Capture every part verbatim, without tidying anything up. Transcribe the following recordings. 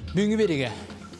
Бүгінгі береге.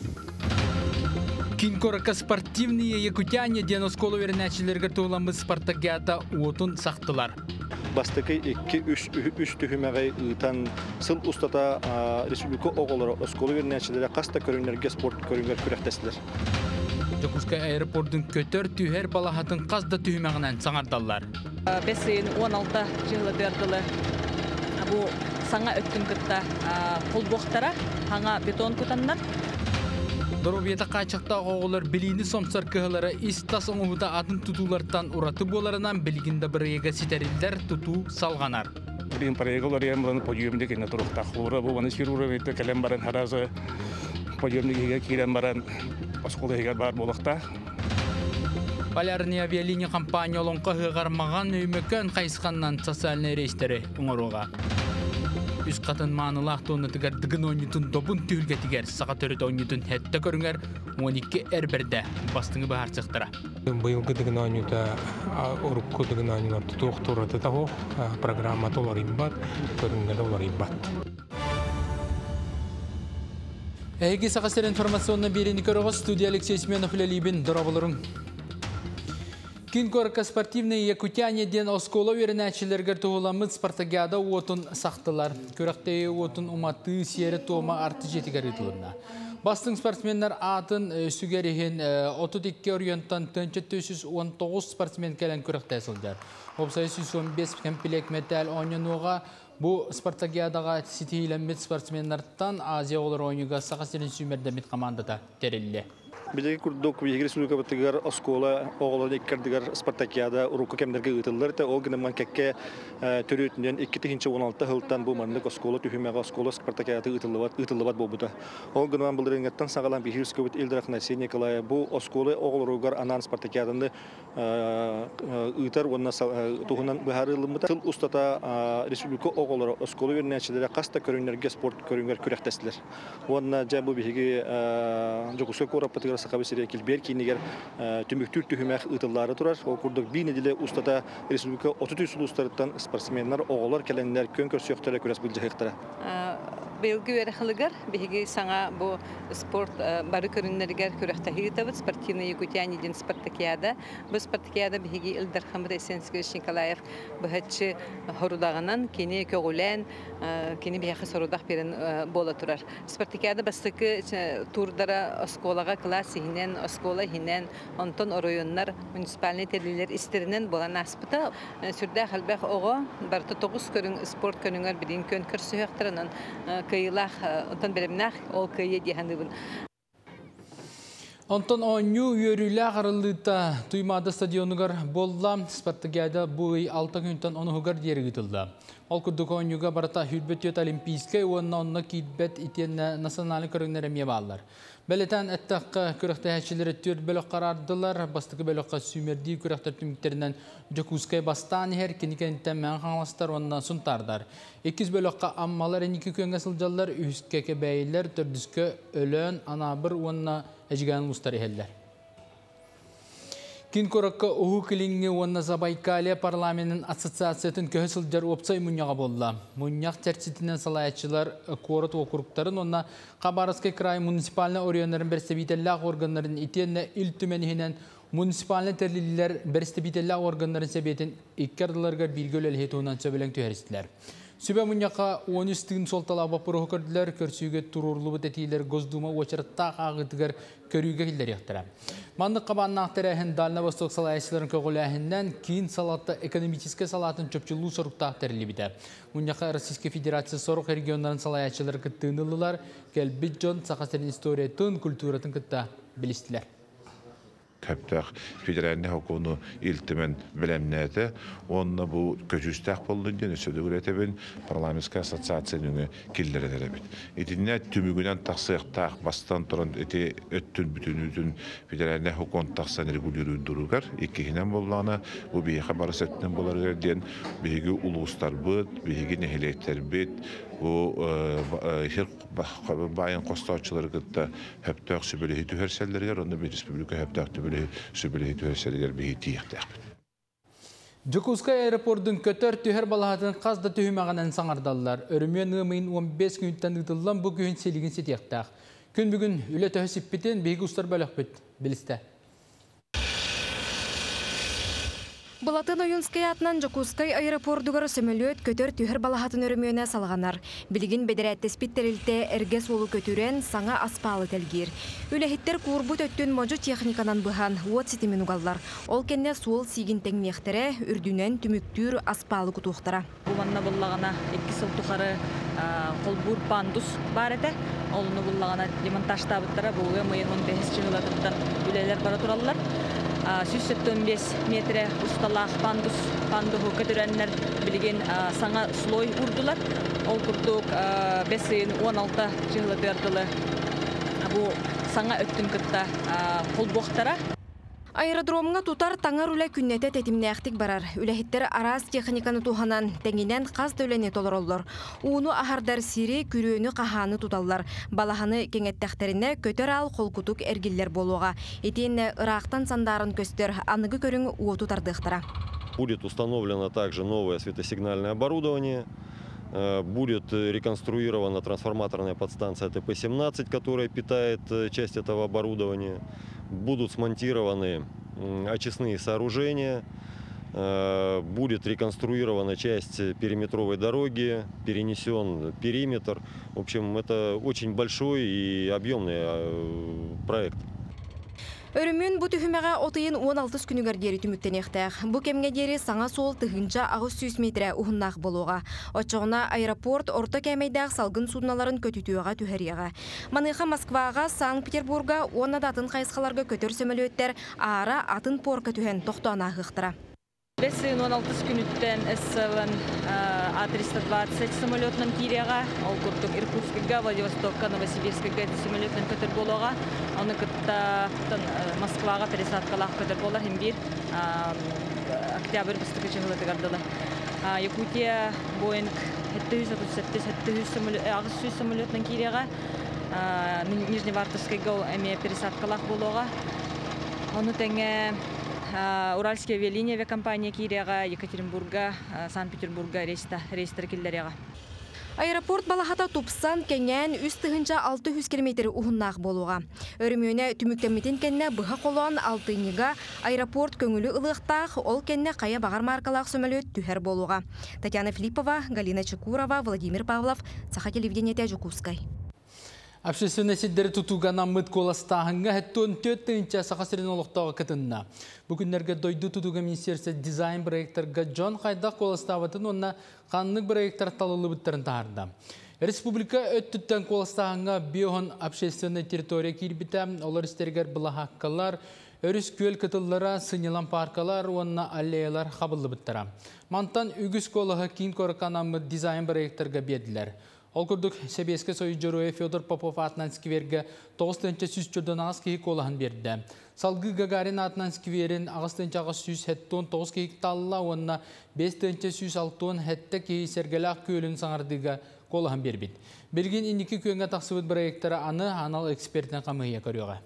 Кинкорка спортивные якутяне деносколу вернәчілерге туғыламыз спартакиада уотун сақтылар. Бастықы екі-үш түхімеғай ұйтан сыл ұстата республика оғылары осколу вернәчілері қаста көріңлерге спорт көріңлер күректесілер. Жокускай аэропордың көтөр түйер балахатын қазда түхімеғінен саңардалар. Бесейін он алты жылы берділі бұл саңа өттін күтті қолбоқтара, хаңа бетон күтандар. Доробиета қачықта оғылар білейіні сомсар кығылары истас оңығыда атын тұтулардан ұраты боларынан білгінді бір еге сетерілдер тұту салғанар. Білейін парайғылар ең бұланы подиумды кені тұрықтақ ұлыра бұланы сүйрі бейті кәлем барын харазы подиумды кеге кейлем барын осқолы егер бар болықта. Полярный авиалиния компания олонқа ғығармаған өймекөн қайсықаннан социальный рейстері ұңыруға. Үз қатын маңылақ тоғынытығар дығын ойнытын добын түйілгетігер, саға төрет ойнытын әтті көріңер, он екі әрбірді бастыңы бағар цықтыра. Бұйылғы дығын ойныта, ұрыққы дығын ойныларды тоқтыраты тағы, программа толар имбат, көріңер олар имбат. Әйгі сақастер информационны берені көріғыз, студия Алексей Семенов Лелибин, дұрабылырың. Кинкорка спортивные якутяне ден оскола вернәчілергер туғыламыз спартакиада уотун сақтылар. Көріқтейі уотун уматы сері тома арты жетігер етілімна. Бастың спортсменлер атын сүгереген отыз екі орионтан төрт жүз он тоғыз спортсмен кәлін көріқтай сылдар. Опсай жүз он бес комплект металл ойнануға бұл спартакиадаға сетейлемет спортсменлерден Азия олар ойнуға сақастерін сүймердемет командада терелі. Билеги курдук вигри сулука батыгар оскола оголор иккардыгар спартакиада урука кемдерге ытыллар та ол гынаман кекке төрөтүндөн эки тыгынчы он алты хылтан бу мандык оскола түхүмега оскола спартакиада ытыллыбат ытыллыбат болбута. Ол гынаман булдырынгаттан сагалан бихирске бит Илдрах Насия Николая бу оскола оголоругар анан спартакиаданды ытар онна тухунан бахарылымыта тыл устата республика оголор оскола вернәчиләре каста көрүннәргә спорт көрүнгәр күрәктәсләр. Онна жабу бихиги жокуска корап Сақабысырия келбер кейінегер түміктүр түхімәқ ұтылары тұрар. Ол күрдік бейін еділі ұстата республика отыз үш ұлыстарыттан спортсменлер оғылар кәләнлер көнкөр сүйіқтері көрәс бұл жағықтары. Белгі өріқылығыр, бейгі саңа бұл спорт бары көрінлергер көріқтәхі ұтабыд, спортивный якутяне ден спартакиада. Бұл спартакиада бейгі Илдар Хамыр Эсенскевич Николаев бұхатшы хорудағынан кені көгілән, кені бейхі сорудақ берін бола тұрар. Спартакиада бастықы турдара осколаға класс хинен, оскола хинен, онтон оройоннар, муниципальный терлилер истерінен болан аспыта. Сүрді қалбақ оғы барты тоғыз көрін спорт көрінгер білін көн көрсіғақтырынан кыйлах онтон беремнах ол кые диханыбын. Онтон оңю үйөрүлі қарылыта туймады стадионыгар болла спартакиада буй алты күнтен онуғығар дері күтілді. Ол күрдік оңюға барата хүрбөтет олимпийскай онна онна кейтбет итен националы көріңнер баллар. Бәлетен әттіққа көріқті әшілері төрт бөлік қарардылар. Бастықы бөліққа сүймердей көріқтер түміктерінен Жокускай бастан әр кенекенттен мән қаңластар оннан сұнтардар. Екіз бөліққа аммалар әнекі көнге сылжалар, үйіскеке бәйілер, түрдіскі өлін, анабыр онна әжіген ұстар әхелдер. Кинкоракка оғы кіліңі онна Забайкалия парламентінің ассоциациятын көхі сылжар опсай мұньяға болла. Мұньяқ тәрсетінен салаятчылар қорыт оқырықтарын онна Қабаровскай край муниципалны орионларын берстебителләқ органларын итенне ил түменігінен муниципалны тәрлілілер берстебителләқ органларын сәбетін иккардыларға білгөл әлхетуынан сөбілің түйәрістілер. Sübe munyaka on üstün soltalaba puru kördüler körsüge tururlu tetiler Gozduma uçarıtta ağıtıgar körüge hilleri yahtara. Mandık kabanın ahtarayın Dalna Vostok salayışların kögüləhindən kiin salatta ekonomikiske salatın çöpçülüğü sorukta ahtarili bide. Munyaka Rossiske Federatsiya soruk regionların salayışçıları kıttığınılılar gelbidjon sakasların istoriyatın, kulturatın kıtta bilistiler. Köptək federalni hukunu iltimen bilemnədə onunla bu köçüstək bolunca nüsödü üretebin parlamentska asosiasiyanı killərə dərəbin. Etinə tümügünən taqsıyaqtaq bastan turan eti öttün bütünüdün federalni hukun taqsan regulürün durugar. İkihinen bollana bu bir xabar sötünün bolargar diyen birigi uluslar bıt, birigi nehileytler bit. Bu bayan kostaçıları gıtta heptaq sübülehi tühersellerger, onda bir respublika heptaq sübülehi tühersellerger bir tiyaqtaq. Jokускай aeroportun kötör tüher balahatın qazda tühümağanan sanardallar. Örümyen ığmayın on beş günden ıdıllan bu gün seligin setiyaqtaq. Күн бүгін үлі төхі сиппетін бейгі ұстар бөлік біт, білісті. Булатын Оюнскай атынан Жокускай аэропордугар сөмөлөт көтөр түһір балахатын өрімөне салғанар. Билигин бедерәтті спиттерілте әрге солу көтүрен саңа аспалы тәлгер. Үләхеттер курбут өттін можу техниканан бұхан уот ситимин угаллар. Ол кенне суол сигин тәңмектері үрдүнен түмүктүр аспалы кутуқтара. Бұманна бұллағана екі сыл тұқары қолбур пандус бар әді. Олыны бұллағана демонтажтабыттара бұлғы мойын он бес жылатыптан үлелер бара туралылар. жүз сексен бес метре усталақ пандус пандуху көтөрәннәр билген саңа слой урдулар. Ол курдук бесин он алты жылы бердиле. Бу саңа өттүн кытта колбоктара. Аэродромға тутар таңар үлі күннеті тәтімнәқтік барар. Үләхеттер арас техниканы туханан тәңінен қаз дөләне толыроллар. Уыну ахардар сири күрөні қаханы туталлар. Балаханы кеңеттәқтеріне көтер ал қолкутук әргілер болуға. Етейіне ырақтан сандарын көстер анығы көрің уоту тардықтара. Будет установлено также новое светосигнальное оборудование. Будет реконструирована трансформаторная подстанция Т П семнадцать, которая питает часть этого оборудования. Будут смонтированы очистные сооружения. Будет реконструирована часть периметровой дороги, перенесен периметр. В общем, это очень большой и объемный проект. Өрімін бұ түхімеға отайын он алты күнігер дері түміктенектәқ. Бұ кемге дері саңа сол тұхынша ағыз жүз метрі ұғыннақ болуға. Отчығына аэропорт орта кәмейдәқ салғын судналарын көтітуіға түхәрияға. Маныға Москваға, Санкт-Петербурга оны датын қайысқаларға көтір сөмілі ара атын порка түхен тоқтуана ғықтыра. Бесін он алты күніттен Эс севен А триста двадцать самолетным кирияға, ол күрттік Иркутскіға, Владивостокқа, Новосибирскіға самолетным көтір болуға. Оны күттен Москваға пересадкалақ көтір болар, хем бір октябрь бұстықы жығылы дығардылы. Якутия Боинг жеті жүз отыз жеті ағыз жүз самолетным кирияға, Нижневартовскіға әме пересадкалақ болуға. Оны тәңе Уральские авиалинии авиакомпания кирияға, Екатеринбурга, Санкт-Петербурга рейстер келдерияға. Аэропорт балахата тупсан кәңән үз тұхынша алты жүз километр ұғыннақ болуға. Өрімөне түміктеметін кәнне бұға қолуан алтыниға аэропорт көңілі ылықтақ, ол кәнне қая бағар маркалақ сөмілі түхер болуға. Татьяна Филиппова, Галина Чекурова, Владимир Павлов, Саха телевидениеті Жукускай. Общественный сиддері тұтуғана мұт қоластағынға әттуын төттіңінші сақасырын олықтауға кітінна. Бүгіндерге дойды тұтуға министерсі дизайн проекторға Джон Қайдақ қоластағытын онына қанлық проектор талылы бұттарын тағырды. Республика өттіттен қоластағынға биохон общественный территория кирбіті, олар істергер бұла хаққалар, өріс көл кытыллара, сынелан паркалар, онына аллеялар қабылы бұттыра. Мантан үгіз қолығы кейін қорықанамы дизайн проекторға беділер. Ол күрдік Себеске Союджеруе Федор Попов атынан скверге тоғыз жүз жұрдан ағыз кейік олағын берді. Салғы Гагарин атынан скверін ағыз жүз хеттон тоғыз кейік талла, онына бес жүз алтын хетті кейі сергелақ көлін саңардыға қолағын бербейді. Берген индікі көнге тақсыбыт проекттары аны анал экспертін қамығыя көріға.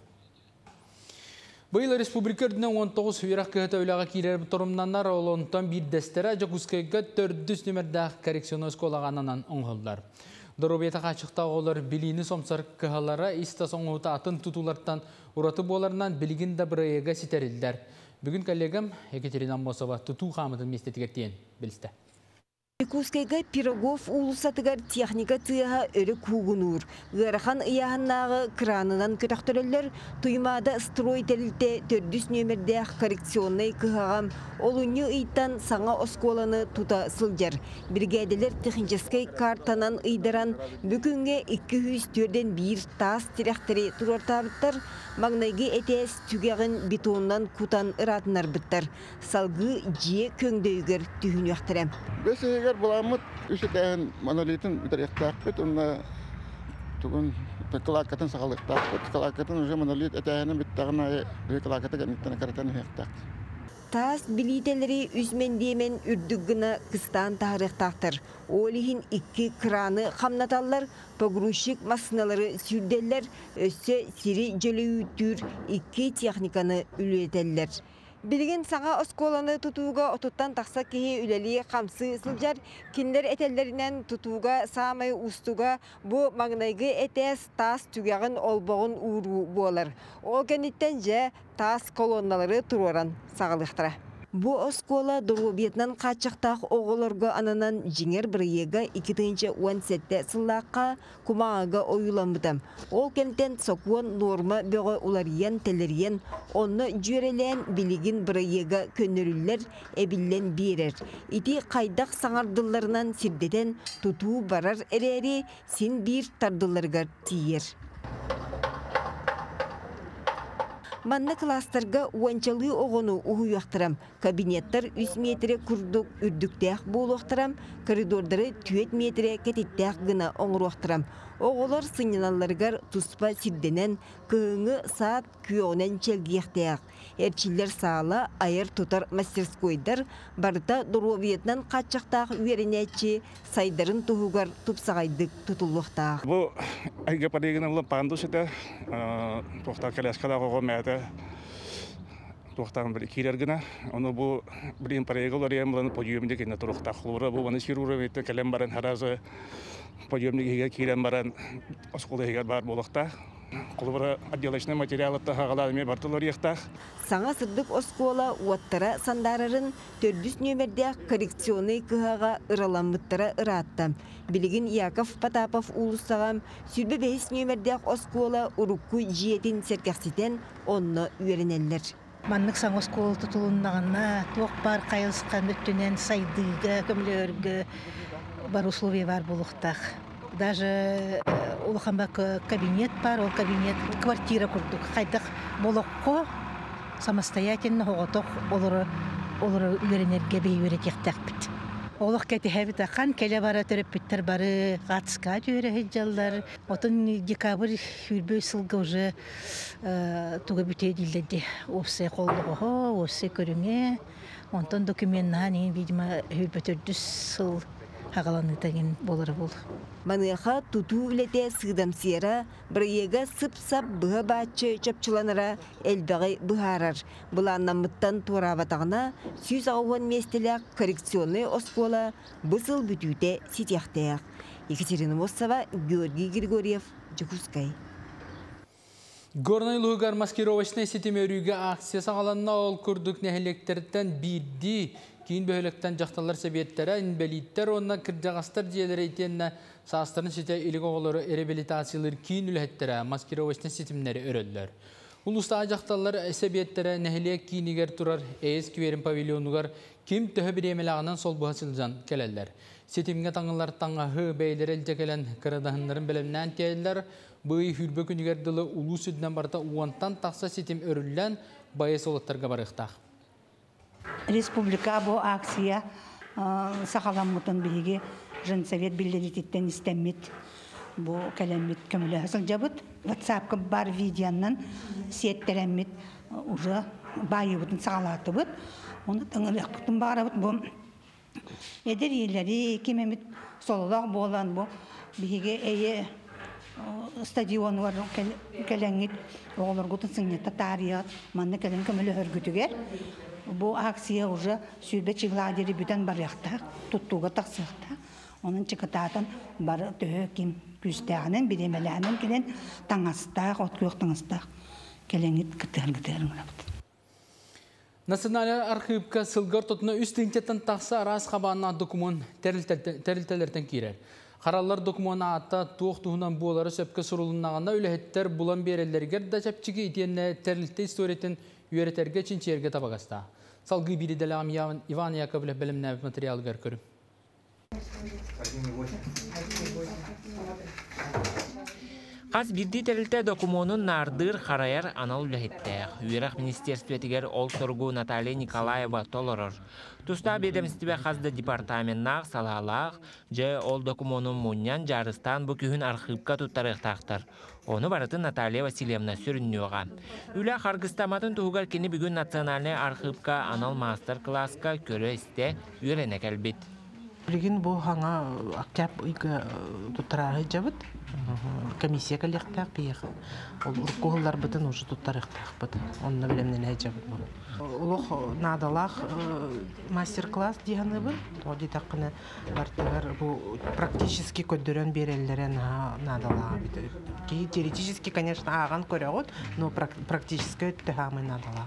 Бұл республикерден он тоғыз үйрақ көхеті өліға кейлер тұрымнанар олонтан бір дәстері Жокускайға төрдіс нөмірдәқ коррекционыз қолағанынан оңғылдар. Дұрубеті қачықта олар біліні сомсар көхалары иста соңғыта атын тұтулардан ұраты боларынан білігін да бірайыға сетерілдер. Бүгін коллегам Екатерина Мосова тұту қамытын местетігертен білісті. Якутскайга Пирогов улусатыгар техника тыаха өрі кугунур. Ғарахан ыяханнағы кранынан көтақтөрелер туймада строй тәрілте төрдіс нөмірдәқ коррекционный кыхағам олуны ыйттан саңа осколаны тута сылжар. Бригадилер техническай картанан ыйдаран бүкінге екі жүз төрден бір тас тиректері турартабыттар, маңнайғы әтес түгеғін бетоннан кутан ыратынар бұттар. Салғы жие көңдөйгер түйін өқтірем. Бесегер буламыт үшетен монолитин үтеректақпет, онна тугун пекалакатын сағалықтақпет, пекалакатын уже монолит әтәйінің біттағына пекалакаты кәнеттен кәртен хектақ. Тас билителери үзмендемен үрдүггіна кыстан тағырықтақтыр. Олихин икки краны қамнаталар, погрузчик масыналары сүрделер, өсі сири жөлі үттір икки техниканы үлетелер. Билигин саңа осколаны тутууга отуттан тақса кеһи үлели қамсы сылжар, кинлер этеллеринен тутууга самай устуга бу маңнайгы этес тас түгәгін олбоғын ууру болар. Ол кенниттен же тас колонналары туроран сағылықтыра. Бу оскола Доробиетнан қачықтақ оғылырға ананан жеңер бірейеге екі тысяча он жеті сыллаққа кумағаға ойыламыдым. Ол кенттен соқуан норма бөғі улариян телериян, оны жүйерелен білігін бірейеге көнірілер әбіллен берер. Ити қайдақ саңардыларынан сирдеден тұту барар әрері сен бір тардыларға тиер. Манна кластарға уанчалы оғыну ұғыяқтырам. Кабинеттар үч метре күрдік үрдіктәқ болуақтырам, коридордары түет метре кәтеттәқ гына оңыруақтырам. Оғылар сыньяналарғар тұспа сирденен күйіңі саат күйоғынан чәлгияқтәқ. Әрчілер саала айыр тұтар мастерскойдар барыта Доробиетнан қатшақтақ үйерінәтші сайдарын тұғығар тұпсағайдық тұтылуқтақ. Бұл әйге парегін ұлы пандус еті, тоқтар кәләскадағы оғы мәті тоқтағын бір кейлергіна. Оны бұл бірін парегі олар ең бұланы подиумде кені тұрықтақ құлыры. Бұл оны сируры бейті кәлем барын харазы подиумде кейге кейлен барын осколы егер бар болуқта. Құлыбыры отделочный материалытты ғағаладыме бартылар ектақ. Саңа сырдық оскола уаттара сандарарын төрдүс нөмерде коррекционный кыхаға ыраламыттара ыраттам. Билигин Яков Потапов улустағам сүрбе бейс нөмерде оскола урукку жиетін серкекситен онны үйеренелер. Маннык саң оскол тұтылыннағына тоқ бар қайылсыққан өттінен сайдыға, көмілергі бар условия бар болуқтақ. Даже улахамба кабинет бар, ол кабинет квартира курдук. Хайдах болохко самостоятельно хоғотоқ олары олары үйренерге бей үйретектақ бит. Олық кәті хәбіт ақан кәлі бара төріп біттір бары ғатысқа жүйері хеджалар. Отын декабрь хүрбөй сылғы уже туға бүте дилдеді. Офсы қолдығы, офсы көріңе. Онтан документнан ең, видимо, хүрбөтірдіс сыл хағаланы тәген болары болды. Маныға туту үлете сыдамсиера, бірейеге сып-сап бұға бәтші чөпчіланыра әлбәғі бұғарар. Бұланнамыттан турабатағына сүйіз ауын местелек коррекционный оскола бұсыл бүтуде сетяқтаяқ. Екатерина Мосова, Георгий Григорьев, Жукускай. Горный лугар маскировочный сетеме өріге акция сағаланна ол күрдік нәхелектерден бірді кейін бөліктен жақталар себеттері, инбелиттер, онна кірдіғастар диелері етеніне састарын сете илік оғылары реабилитациялар кейін үләттері, маскировочный сетемнері өрелдер. Улуста жақталар себеттері нәхелек кейінігер тұрар әйіз ківерін павильонуғар кем түхі бір емелағынан сол бұға сылжан кәлелер. Сетемге таңылар таңағы бәйлер әлде кәлен кірадағындарын білімнен тәйілер, бұй хүрбі күнігерділі улу сүдінен барда уантан тақса сетем өріллән байы солықтарға барықтақ. Республика бұл акция сақаламытын бігі жынсовет білдереттен істемет. Бұл кәлемет көмілі асыл жабыт. WhatsApp-қа бар видеонан сеттеремет уже байы бұтын сағалаты бұт. Оны тыңырық бұтын бары бұт. Бұл едер елері кемемет солылақ болан бұл. Бігі әйе стадион var кәләңет оғылар ғытын сыңнетті тарият. Манны кәләң көмілі өргітігер. Bu aksiya уже sübet çiğladeri bütün barıqta, tuttuğa taqsıqta. Onun çıkıtatan barı töhü kim küstəğinin, bilemelənin kelen tаңастaq, otkuyuq tаңастaq. Kelengit kıtır-kıtır. Nasional Arxivka sılgar tutuna üst linketten taqsa aras xabanına dokumen teriltelerden kirer. Qarallar dokumena atta tuğ tuğunan buğuları söpke surulunağında ölehetter bulan berellerger da çapçıki itiyenle terilte istoriyeten üyereterge çinçerge tabagasta. Salgı biri delam Ivan Yakovlev bilimne materyal görkürüm. Qaz birdi terilte dokumonun nardır xarayar anal ülehettəq. Üyeraq ministerstvetігер ol sorgu Natalya Nikolayeva toloror. Tusta bedemstve qazda departamentnaq salalaq, je ol dokumonun munyan jarıstan bu kühün arxivka tuttarıqtaqtar. Onu baratı Natalya Vasilyevna sürünüyoğa. Üle Qargıstamatın tuğugar keni bugün Nasionalny Arxivka anal master klasska körü iste üyerenek elbet. Билигин бу хаңа актяп ига туттарагы жабыт. Комиссия коллектак бияк. Ол уркулар бытын уже туттарыктак быт. Онна билемнен жабыт бу. Улух надалах мастер-класс дигәне бу. Тоди такны бартыгар бу практически көддөрөн береллерен надала бит. Ки теоретически, конечно, аган көрөгөт, но практически өттөгө надала.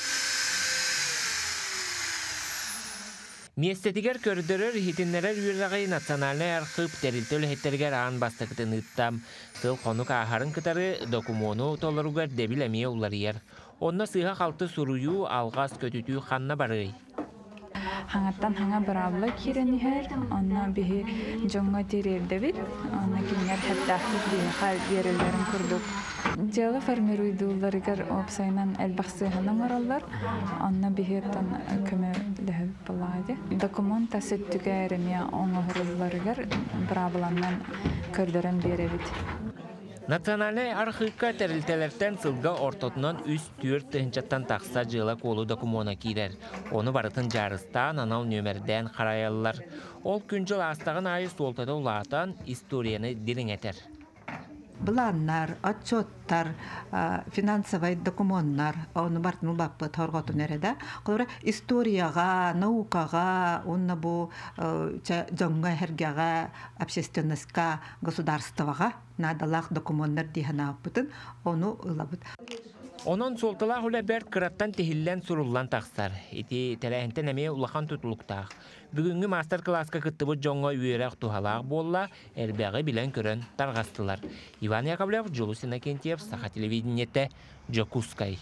Местетигер көрдөрөр хитиннерер үррагай национальный архив терилтөл хеттергер аан бастыктын ыттам. Сыл конук ахарын кытары докумону толоругар дебилемие уларыер. Онна сыга халты сурую алгас көтүтүү ханна барый. Хаңаттан хаңа барабла киренихер, онна бихи жоңга терелдебит, онна кинер хаттахтык бихи берелерин курдук. Жалы формируйдууларыгар опсайнан элбахсыхана мараллар, онна бихиттан көмө лехеп балады. Документ сөттүгө эремия оңохуруларыгар барабланнан көрдөрөн беребит. Национальный архивка терилтелерден сылга ортотунан үс төрт тыгынчаттан тақса жыла колу докумона кирер. Оны барытын жарыстан анал нөмерден қараялылар. Ол күн жыл астағын айы солтады улаатан историяны дилиңетер. Планнар, отчеттар, финансовый документтар, оны бартын баппы торготун эреде. Колора историяга, наукага, онна бу жоңга хергага, общественностька, государствага надалах документтар дихана бутын, onu ылабыт. Onun soltala hule ber kırattan tehillen surullan taqsar. Eti telehinte neme ulakan tutuluktaq. Bugünkü master klaska kıttıbı jonga üyerek tuhalaq bolla, elbeği bilen körön targastılar. Ivan Yakovlev, Julius Inakentiev, Saha televideniyette, Jokuskay.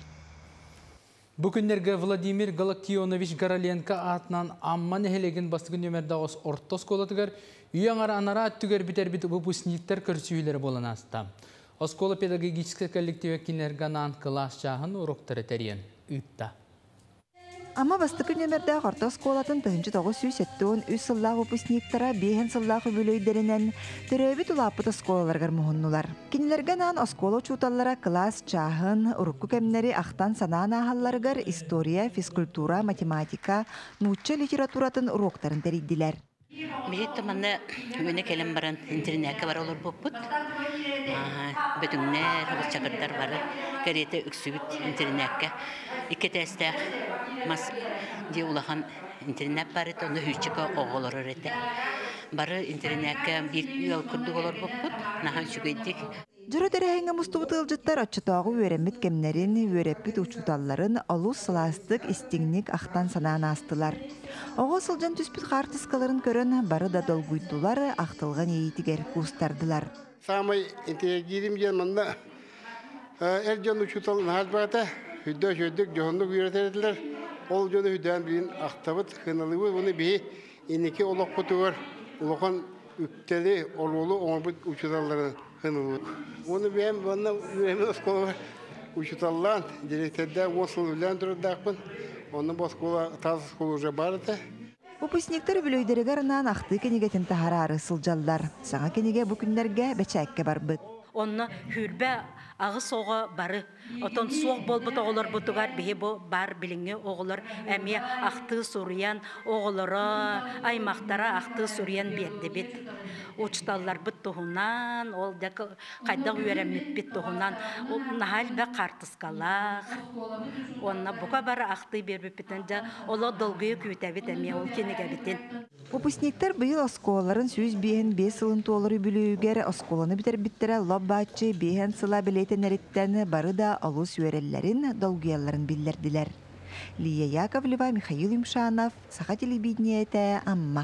Bu günlerge Vladimir Galaktionovich Garalenko atnan amman ehelegin bastıgın ömerde os ortos kolatıgar, üyen ara anara attüger biter bit выпускниктер körsüyleri bolan asta. Oskola pedagogический коллектив кинерганан класс чахын уроктары терен үтта. Amma bastıkı nömerde orta skolатын тыгынчы тогуз жүз сеттен үс сыллах выпускниктара бейен сыллах бөлөйдеринен төрөбүт улаппыт сколаларгар мухуннулар. Кинилерганан оскола чуталлара класс чахын урукку кемнери ахтан санаан ахалларгар история, физкультура, математика, нучча литературатын уроктарын териддилер. Мехетті манна өне келем баран интернетке бар олар боппут. Бөтіңнер, чакырдар бары. Кәреті үксүбіт интернетке. Ике тәстәк мас де улахан интернет бары, оны хүчікі оғылары реті. Бары интернетке бек үйал күрді олар боппут. Нахан шүгейдік. Жұры тәрәхенге мұстубытыл жыттар отчытағы өремет кемнерін, өремет учуталларын олу сыластық истигник ақтан санаан астылар. Оғы сылжан түспіт қартысқаларын көрін бары да долгуйдулар ақтылған ейтігер кустардылар. Самай интегирим жен манда әржан учуталын харбағата хүдді шөйдік жоғындық үйретерділер. Ол жоны хүдден білін ақтабыт қыналығы оны бейі енеке олақ бұтығыр. Олақан үктелі олулы оңырбыт учуталларын қыналығы. Оны бейім бана үйремен осколы учуталлан директорда он сыл үлен тұрдақпын. Оны баскола таз скол уже барыты. Выпускниктер бүлөйдерігерінен ақты кенегетін тахарары сылжалдар. Саңа кенеге бүкіндерге бәчәкке барбыт. Онны хүрбә ағыс оғы бары. Отон соқ болбыт оғылар бұтығар бейі бар біліңе оғылар. Әме ақты сұриян оғылары, аймақтара ақты сұриян берді бет. Учталлар бұт тұғынан, ол қайдақ үйеремет бет тұғынан, нағал бә қартысқалақ. Онна бұқа бары ақты бербі бітінде, ола долгүйі көйтәбет әме ол кенеге бітен. Выпускниктер быйыл осколарын сүз бейін бес сылын толыры бүлігер осколаны бітер біттері лоббатчы бейін сыла білейтен әріттен бары да алу сүйерелерін, долгияларын білдерділер. Лия Яковлева, Михаил Имшанов, Саха телевидениеті, Амма.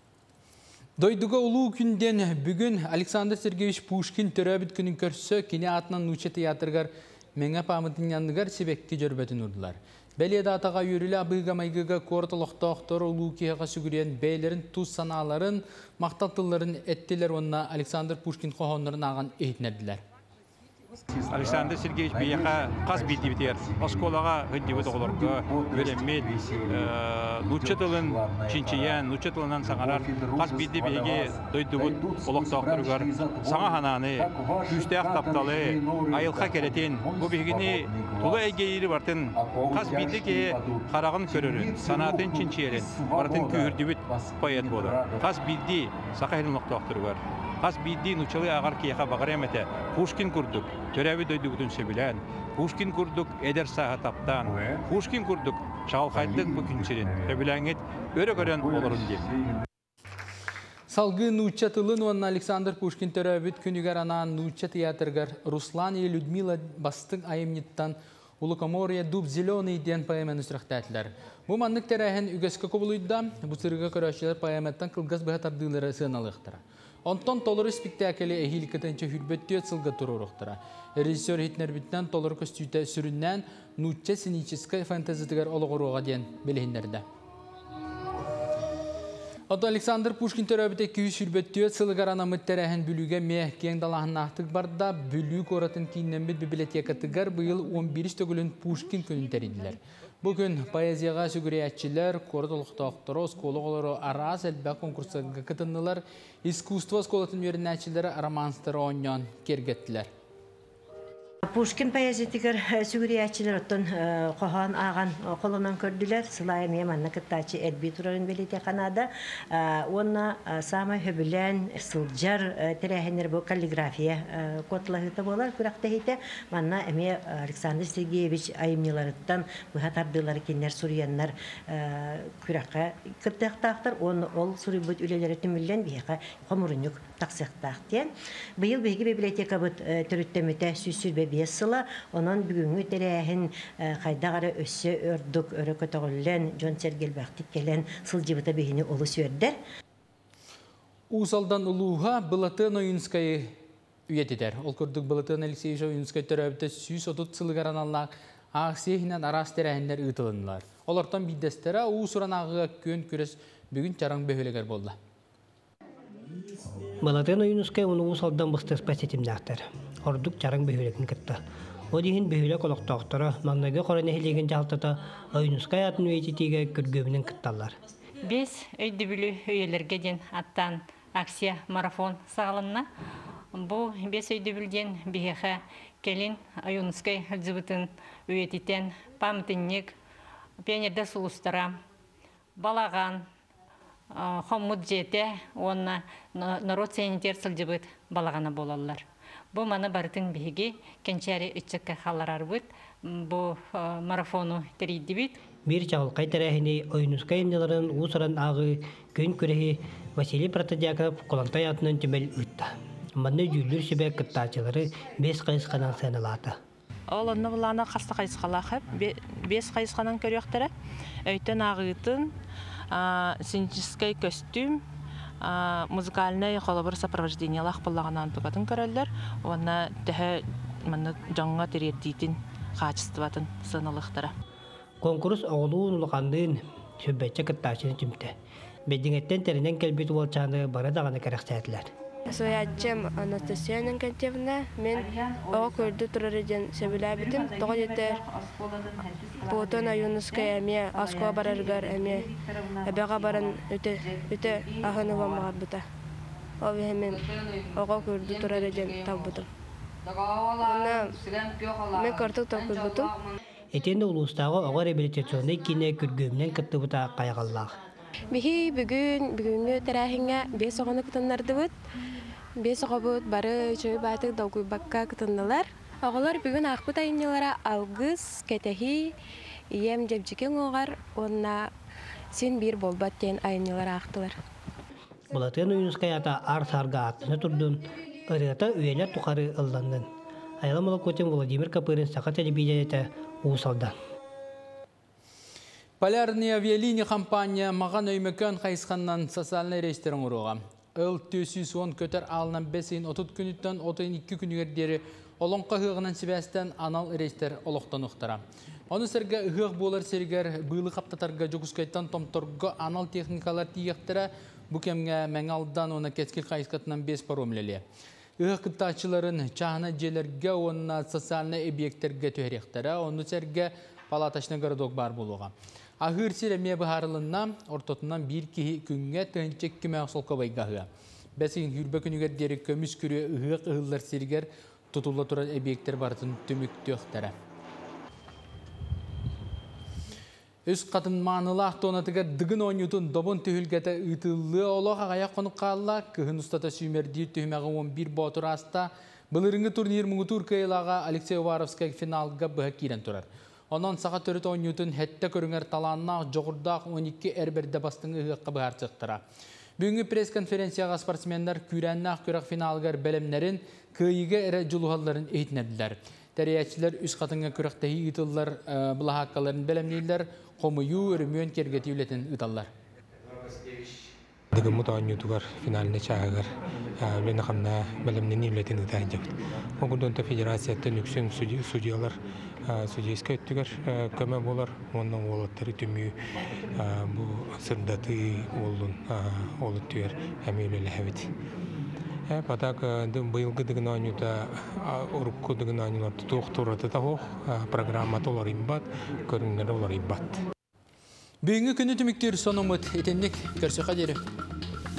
Дойдуға ұлу күнден бүгін Александр Сергеевич Пушкин төрәбіт күнін көрсі кене атынан нуча театргар мәңі памытын яндығар себекке жөрбәтін ұрдылар. Бәледі атаға үйрілі абыға майгыға қортылықтақтары ұлу кеға сүгірен бәйлерін, тұз саналарын, мақталтыларын әттелер онына Александр Пушкин қоғанларын аған ейтінерділер. Александр Сергеевич бияка қас бейді бітер. Осколаға ғыддебі тоғылырға өреммет, нұтчы тылын чинчиян, нұтчы тылынан саңарар, қас бейді бейге дойдыбыт олықтақтырғар, саңа хананы, күстәқ тапталы, айылқа керетен, бұл бейгіне тұлы әйгейірі бартын, қас бейді ке қарағын көрірін, санатын чинчиерін, бартын күйірдібіт қойет болды. Қас бейді сақа хелін олықтақтырғар. Қас бейді нұчылы ағар кейеға бағар әмәті Пушкин күрдік, төрәбі дөйдігітін сөбілән, Пушкин күрдік әдер саға таптан, Пушкин күрдік шалқайдық бүкіншерін, сөбіләңет өрі көрен олырын деп. Салғы нұча тылын онна Александр Пушкин төрәбіт күнігер анан нұча театргар Руслан и Людмила бастың айымниттан Улукоморья дуб зеленый ден поэмен үсіріқтәтілер. Бұл маннық тәрәхін үгескі көбілуйда, бұсырыға көрәшілер поэметтан қылғыз бұғатардылары сыналықтыра. Онтон толыры спектакелі әхил кітінші хүрбетті өтсілгі тұрырықтыра. Режиссер хитнер біттен толыры көстүйті сүріннен нұтча синическай фантазитігер олығыруға ден білігіндерді. Ото Александр Пушкин төрәбіте күйіс хүрбетті өтсілігер анамыт тәрәхін бүліге ме кең далағын ақтық барда бүлі көратын кейіннен біт библиотекатығар бұйыл он бірінші төгілін Пушкин күнін тәрейділер. Бүгін поэзияға сүгірейәтчілер, көрді ұлықтақтыры, скологылары араз әлбәк конкурсыға кітінілер, искусство сколатын өрінәтчілері романстары оңнан кергеттілер. Пушкин поэзиятигер сүгүриячилер оттон кохан аган колонон көрдүлөр. Сылайым яманна кыттачы элби турарын белете канада. Онна сама хөбүлен сылжар терехенер бу каллиграфия котлахыта болар күрактахите. Манна эме Александр Сергеевич айымныларыттан быхатардылар кинер сурьяннар күракка кыттактактар. Он ол сурибут үлелери түмүллен бияка комурунук таксыктактен. Быйыл беги библиотека бут төрүттөмөтө сүсүлбе бесыла, онан бүгүнгү терехин кайдагара өссө өрдүк өрө көтөгүллен Жон Сергелбактик келен сылжыбыта бехини олу сөрдер. Усалдан улууга Балатын Оюнскай үйетидер. Ол көрдүк Балатын Алексеевич Оюнскай төрөбүтө сүз отуз сылыгар аналлак аксиһинен арас терехиндер ыйтылынлар. Олортон биддестери уусуран агыга көн күрөс бүгүн чараң бөһөлөгөр болду. Балатын Оюнскай уну усалдан быстыр спасетимдактар. Ордук чарың бөһөлөгүн кытта. Одиһин бөһөлөк олоктоктора маннага корона хилеген жалтата Оюнскай атын үетитиге көргөбүнөн кытталар. Бес өйдөбүлү өйелерге ден аттан акция марафон сагалынна. Бу бес өйдөбүлден бихеха келин Оюнскай зыбытын үетитен памтынник пионерде сулустара балаган хоммут жете онна народ сенитер сылжыбыт балагана болалар. Бу маны бартын биги кенчәре үтчеккә халларар бит. Бу марафону терийди бит. Бир чагыл кайтарахыны Оюнскай эмнелерин усаран агы көн күрәһи Василий Протодиаков колантай атынан тимел үтте. Маны жүлүр себе кыттачылары бес кайсыканан саналаты. Ол онны булана хаста кайсыкалахып бес кайсыканан көрөктөрө өйтөн агытын синческий костюм музыкальное холобыр сопровождение лах поллаганан тугатын көрөллөр. Онна тәһә маны жаңга тереттитин качестватын сыналыктыра. Конкурс оглуун улгандын сөббетче кыттачын тимте. Бедиңеттен теринен келбит болчаны бара даганы керексәтләр. Соячем Анастасия Нанкантьевна, мен о көрдү турар эден себилабитим, тога жетер. Потон Оюнскай эме аскуа бараргар эме эбега баран өтө өтө ахынова магабыта. О мен ого көрдү турар эден табытым. Ана мен картык табытым. Этенде улустагы ого реабилитационный кине көргөмүнөн кыттыбыта кайгаллар. Бихи бүгүн бүгүнгө терахинга бес огоны кытыннарды бут. Бес огобут бары чөй батык долгуй бакка кытыннылар. Оголор бүгүн акбыт айнылара алгыс, кетехи, ием жепчикен огар, онна сен бир болбат кен айнылара актылар. Балатын Оюнскай ата ар-сарга аттыны турдун, ырыгата үйелер тухары ылландын. Айламылы көтен Владимир Капырин сака телевидениете усалдан. Полярная авиалиния компания маған өймекөн қайысқаннан социальный рейстерін ұруға. Өл төсіз он көтер алынан бесейін отыз күніттен отыз екі күнігердері олонқа ғығынан себәстен анал рейстер олықтан ұқтыра. Оны сәрге ғық болар сәргер бұйлы қаптатарға жүгіскайттан томторғы анал техникалар тиектірі бұкемге мәңалдан оны кәскіл қайысқатынан бес паромлелі. ıhkıttaçıların çahına jelerge onna sosyalna obyektlerge törektere, onu serge palataşna garadok bar buluğa. Ahır siremye baharılığına ortotundan bir kihi künge tönçek küme aksolka baygahıya. Besin hürbe künüger derek kömüs kürüye ıhık ıhıllar sirger tutulla turan obyektler barıtın tümük töktere. Üst katın manılaq donatıga dıgın oynutun dobun tühülgete ıtıllığı olağa ayak konuk kalla, kıhın ustata sümerdir tühmeğe on bir botur hasta, bılırıngı turnir muğutur kıyılağa Alexey Uvarovskaya finalga bıhak kiren turar. Ondan sağa törüt oynutun hette körünger talanna joğurdaq on iki erberde bastığını ıhıqqa bıhar çıqtıra. Bugünkü pres konferensiyaga sportsmenler kürennaaq körak finalgar belemlerin kıyıga ere juluhalların eğitnediler. Teriyatçılar üst katınga köraktahi ıtıllar bılahakkaların belemliler, komuyu örümüyen kergeti ületen ıtallar. Dıgımı da oynuyutugar finaline çağıgar. Üleni kanna belemlerini ületen ıtayacak. Okuldan da federasiyette nüksün sudiyalar sudiyska öttüger köme bolar. Ondan oğlatları tümü bu sırdatı oğlun oğlattıgar. Hem üleli hevet. Patak bıyılgı dıgın oynuyuta orukku dıgın oynuyularda toğturada da hoğ programmat olar imbat, körünleri olar imbat. Bugünkü günü tümüktür sonumut etenlik körsüqa derim.